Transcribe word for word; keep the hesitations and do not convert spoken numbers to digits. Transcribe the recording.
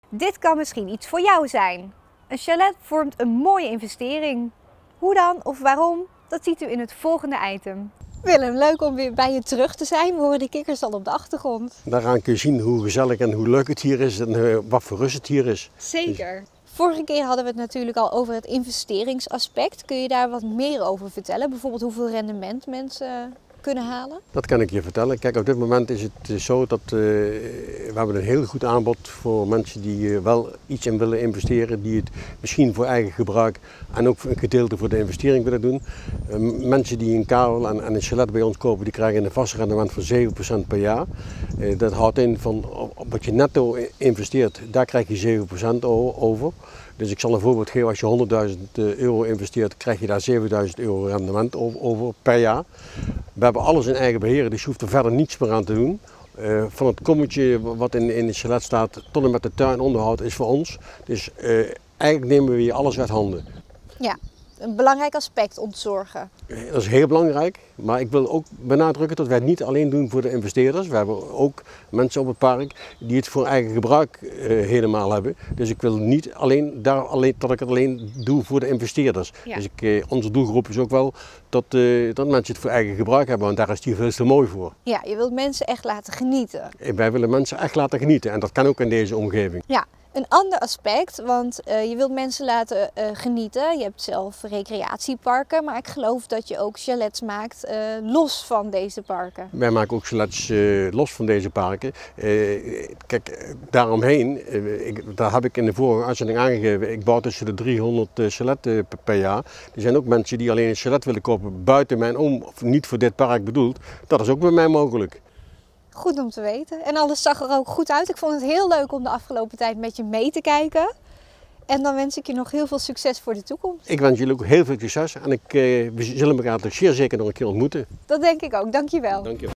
Dit kan misschien iets voor jou zijn. Een chalet vormt een mooie investering. Hoe dan of waarom, dat ziet u in het volgende item. Willem, leuk om weer bij je terug te zijn. We horen de kikkers al op de achtergrond. Daaraan kun je zien hoe gezellig en hoe leuk het hier is en uh, wat voor rust het hier is. Zeker. Vorige keer hadden we het natuurlijk al over het investeringsaspect. Kun je daar wat meer over vertellen? Bijvoorbeeld hoeveel rendement mensen kunnen halen? Dat kan ik je vertellen. Kijk, op dit moment is het zo dat uh, we hebben een heel goed aanbod voor mensen die uh, wel iets in willen investeren, die het misschien voor eigen gebruik en ook een gedeelte voor de investering willen doen. Uh, mensen die een kavel en, en een chalet bij ons kopen, die krijgen een vast rendement van zeven procent per jaar. Uh, dat houdt in van op wat je netto investeert, daar krijg je zeven procent over. Dus ik zal een voorbeeld geven, als je honderdduizend euro investeert, krijg je daar zevenduizend euro rendement over per jaar. We hebben alles in eigen beheer, dus je hoeft er verder niets meer aan te doen. Uh, van het kommetje wat in, in het chalet staat tot en met de tuinonderhoud is voor ons. Dus uh, eigenlijk nemen we hier alles uit handen. Ja, een belangrijk aspect, ontzorgen. Uh, dat is heel belangrijk, maar ik wil ook benadrukken dat wij het niet alleen doen voor de investeerders. We hebben ook mensen op het park die het voor eigen gebruik uh, helemaal hebben. Dus ik wil niet alleen, daar alleen, dat ik het alleen doe voor de investeerders. Ja. Dus ik, uh, onze doelgroep is ook wel dat, uh, dat mensen het voor eigen gebruik hebben, want daar is het hier veel te mooi voor. Ja, je wilt mensen echt laten genieten. Wij willen mensen echt laten genieten en dat kan ook in deze omgeving. Ja. Een ander aspect, want uh, je wilt mensen laten uh, genieten. Je hebt zelf recreatieparken, maar ik geloof dat je ook chalets maakt uh, los van deze parken. Wij maken ook chalets uh, los van deze parken. Uh, kijk, daaromheen, uh, ik, daar heb ik in de vorige uitzending aangegeven, ik bouw tussen de driehonderd uh, chaletten per jaar. Er zijn ook mensen die alleen een chalet willen kopen buiten mijn om, of niet voor dit park bedoeld. Dat is ook bij mij mogelijk. Goed om te weten. En alles zag er ook goed uit. Ik vond het heel leuk om de afgelopen tijd met je mee te kijken. En dan wens ik je nog heel veel succes voor de toekomst. Ik wens jullie ook heel veel succes en ik, uh, we zullen elkaar toch zeer zeker nog een keer ontmoeten. Dat denk ik ook. Dank je wel. Dank je wel.